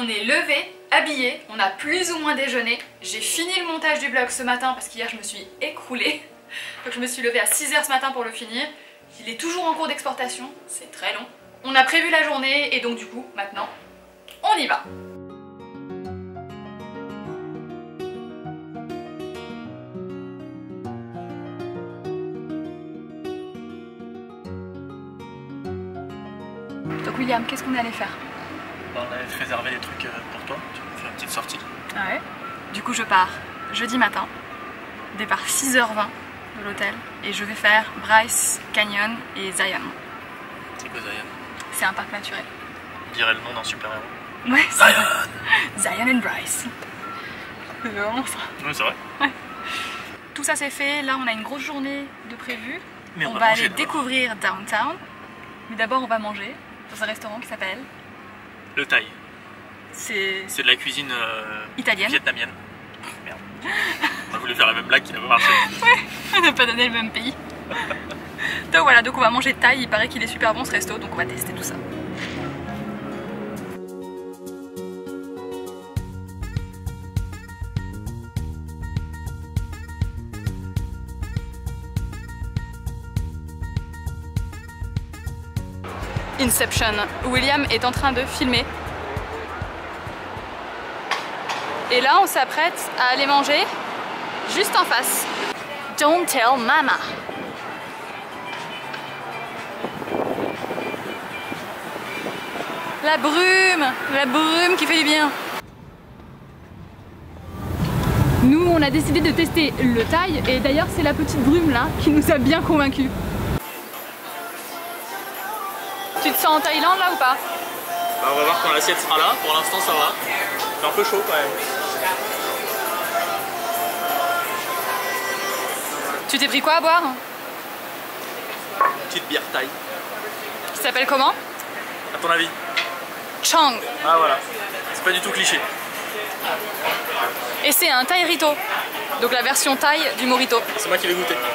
On est levé, habillé, on a plus ou moins déjeuné. J'ai fini le montage du vlog ce matin parce qu'hier je me suis écroulée. Donc je me suis levée à 6 h ce matin pour le finir. Il est toujours en cours d'exportation, c'est très long. On a prévu la journée et donc du coup, maintenant, on y va. Donc William, qu'est-ce qu'on est allé faire? On avait réservé des trucs pour toi, tu vas faire une petite sortie. Ah ouais. Du coup je pars jeudi matin, départ 6 h 20 de l'hôtel et je vais faire Bryce Canyon et Zion. C'est quoi Zion? C'est un parc naturel. On dirait le nom d'un super-héros. Ouais, Zion. Zion and Bryce. C'est vraiment ça. Oui c'est vrai. Ouais. Tout ça c'est fait, là on a une grosse journée de prévu. Mais on va aller découvrir Downtown. Mais d'abord on va manger dans un restaurant qui s'appelle... Le Thaï. C'est de la cuisine italienne. Vietnamienne. Merde. On a voulu faire la même blague qui n'a pas marché. Ouais, on n'a pas donné le même pays. Donc voilà, donc on va manger thaï, il paraît qu'il est super bon ce resto, donc on va tester tout ça. Inception. William est en train de filmer. Et là, on s'apprête à aller manger juste en face. Don't tell mama. La brume qui fait du bien. Nous, on a décidé de tester le thaï et d'ailleurs, c'est la petite brume là qui nous a bien convaincus. Tu te sens en Thaïlande là ou pas? Bah, on va voir quand l'assiette sera là, pour l'instant ça va. C'est un peu chaud quand même. Tu t'es pris quoi à boire? Une petite bière thaï. Qui s'appelle comment? À ton avis? Chang. Ah voilà, c'est pas du tout cliché. Et c'est un thaï rito. Donc la version thaï du mojito. C'est moi qui vais goûter.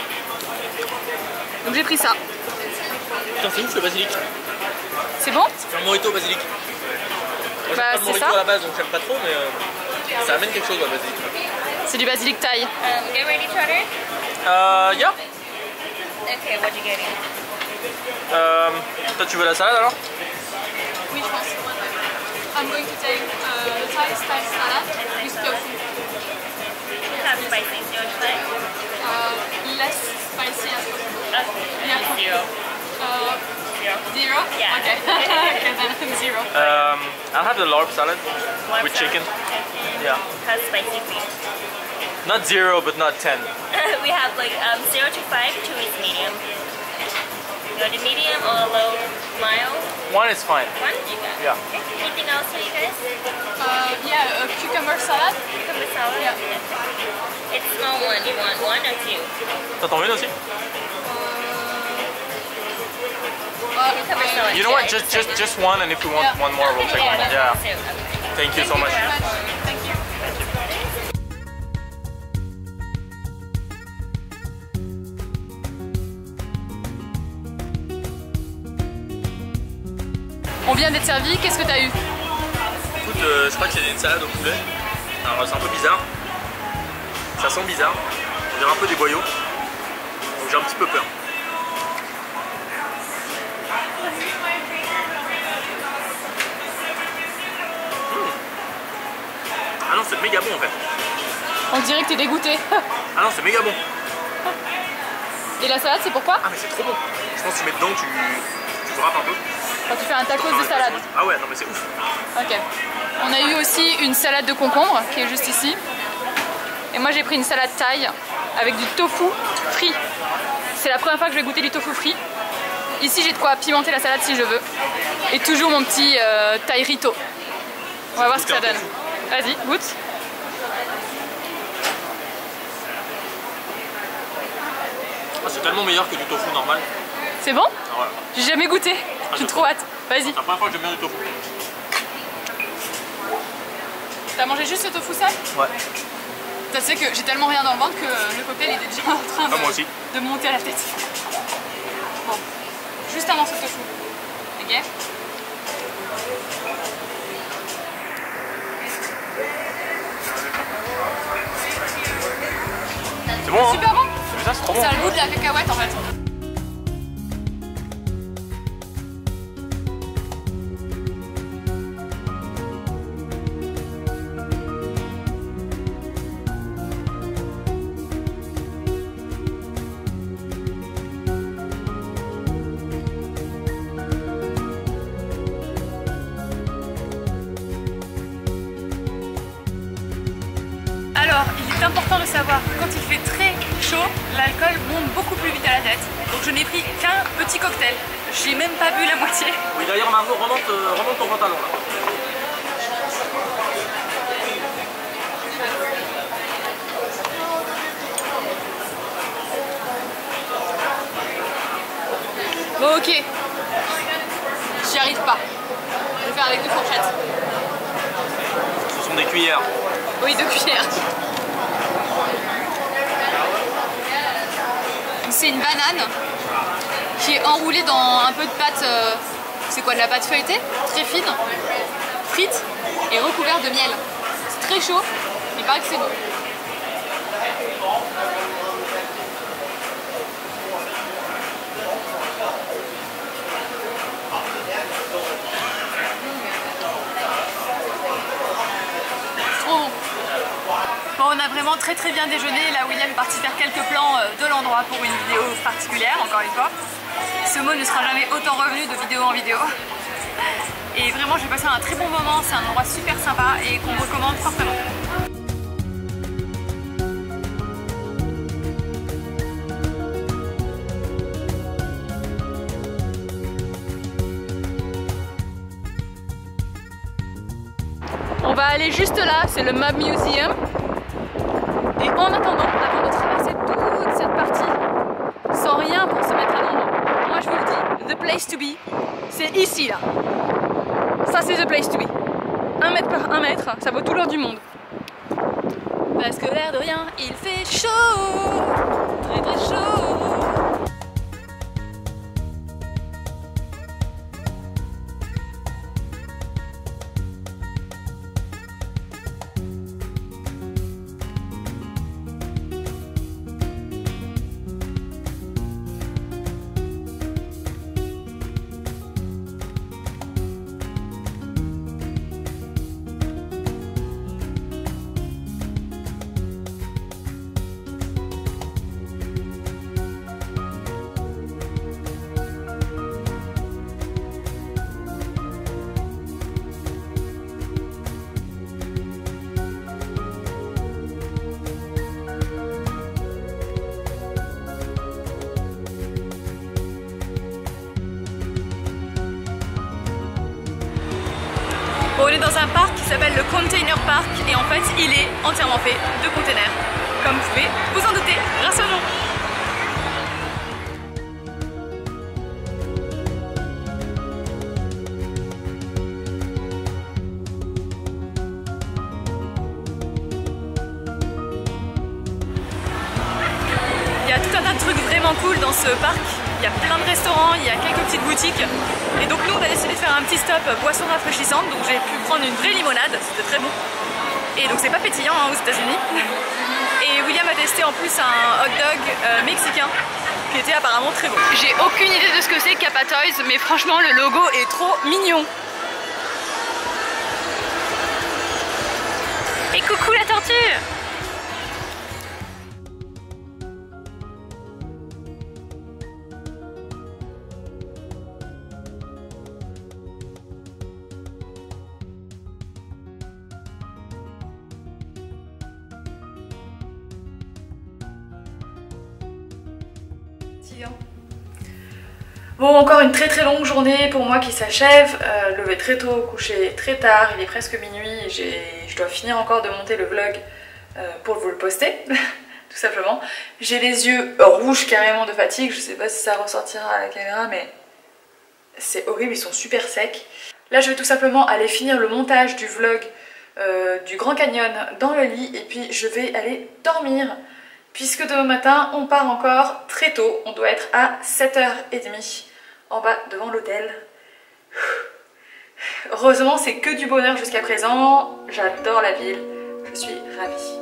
Donc j'ai pris ça. Putain c'est ouf le basilic. C'est bon? C'est un mojito basilic. Moi j'aime pas le mojito ça. à la base donc j'aime pas trop mais ça amène quelque chose le basilic. C'est du basilic thaï. Get ready to order? Yeah. Okay, what you getting? Toi tu veux la salade alors? Oui, je pense. I'm going to take Thai style salad with tofu. How spicy do you like? Less spicy as possible. Okay, Yeah. zero. Zero? Yeah. Okay. Okay, then zero. I'll have the larb salad Larb with salad. chicken. Yeah. How's spicy for you? Not 0 but not 10. We have like 0 to 5, 2 is medium. You want the medium or low, mild? 1 is fine. One? You got it. Yeah. Okay. Anything else for you guys? Yeah, a cucumber salad. Cucumber salad? Yeah. It's small one. You want 1 or 2? T'en veux une aussi? Cucumber salad. You know what? Yeah, Just one, and if we want one more, we'll take one. Yeah. two. Okay. Thank you so much. Thank you. On vient d'être servi, qu'est-ce que t'as eu? Écoute, je crois que c'est une salade au poulet. Alors c'est un peu bizarre. Ça sent bizarre. On dirait un peu des boyaux. Donc j'ai un petit peu peur. Ah non, c'est méga bon en fait. On dirait que t'es dégoûté. Ah non, c'est méga bon. Et la salade, c'est pourquoi? Ah mais c'est trop bon. Je pense que tu mets dedans, tu grappes un peu. Quand tu fais un tacos de salade. Ah ouais, non mais c'est ouf. Ok. On a eu aussi une salade de concombre qui est juste ici. Et moi j'ai pris une salade thaï avec du tofu frit. C'est la première fois que je vais goûter du tofu frit. Ici j'ai de quoi pimenter la salade si je veux. Et toujours mon petit thaï rito. On va voir ce que ça donne. Vas-y, goûte. Ah, c'est tellement meilleur que du tofu normal. C'est bon? Ah, voilà. J'ai jamais goûté. J'ai trop hâte. Vas-y. C'est la première fois que j'aime bien du tofu. T'as mangé juste ce tofu seul? Ouais. Tu sais que j'ai tellement rien dans le ventre que le cocktail était déjà en train moi aussi. de monter à la tête. Bon, juste un morceau de tofu. Ok. C'est bon, hein? Super bon. T'as vu ça, c'est trop bon. C'est le goût de la cacahuète en fait. Alors, il est important de savoir que quand il fait très chaud, l'alcool monte beaucoup plus vite à la tête. Donc je n'ai pris qu'un petit cocktail. J'ai même pas bu la moitié. Oui, d'ailleurs, Margot, remonte ton pantalon là. Bon ok, j'y arrive pas. Je vais faire avec 2 fourchettes. Ce sont des cuillères. Oui, 2 cuillères. C'est une banane qui est enroulée dans un peu de pâte, c'est quoi, de la pâte feuilletée, très fine, frite et recouverte de miel. C'est très chaud, il paraît que c'est bon. Bon, on a vraiment très bien déjeuné. Là, William est parti faire quelques plans de l'endroit pour une vidéo particulière, encore une fois. Ce mot ne sera jamais autant revenu de vidéo en vidéo. Et vraiment, j'ai passé un très bon moment. C'est un endroit super sympa et qu'on recommande fortement. On va aller juste là, c'est le Mob Museum. Et en attendant, avant de traverser toute cette partie sans rien pour se mettre à l'ombre, moi je vous le dis, the place to be, c'est ici là. Ça c'est the place to be. 1 mètre par 1 mètre, ça vaut tout l'or du monde. Parce que l'air de rien, il fait chaud, très chaud. Bon, on est dans un parc qui s'appelle le Container Park et en fait il est entièrement fait de containers. Comme vous pouvez vous en douter grâce au nom. Il y a tout un tas de trucs vraiment cool dans ce parc. Il y a plein de restaurants, il y a quelques petites boutiques. Et donc nous on a décidé de faire un petit stop boisson rafraîchissante. Donc j'ai pu prendre une vraie limonade, c'était très bon. Et donc c'est pas pétillant hein, aux États-Unis. Et William a testé en plus un hot dog mexicain qui était apparemment très bon. J'ai aucune idée de ce que c'est Kappa Toys, mais franchement le logo est trop mignon. Et coucou la tortue! Bon, encore une très longue journée pour moi qui s'achève, levé très tôt, couché très tard, il est presque minuit et je dois finir encore de monter le vlog pour vous le poster, tout simplement. J'ai les yeux rouges carrément de fatigue, je sais pas si ça ressortira à la caméra mais c'est horrible, ils sont super secs. Là je vais tout simplement aller finir le montage du vlog du Grand Canyon dans le lit et puis je vais aller dormir. Puisque demain matin, on part encore très tôt, on doit être à 7h30 en bas devant l'hôtel. Heureusement, c'est que du bonheur jusqu'à présent, j'adore la ville, je suis ravie.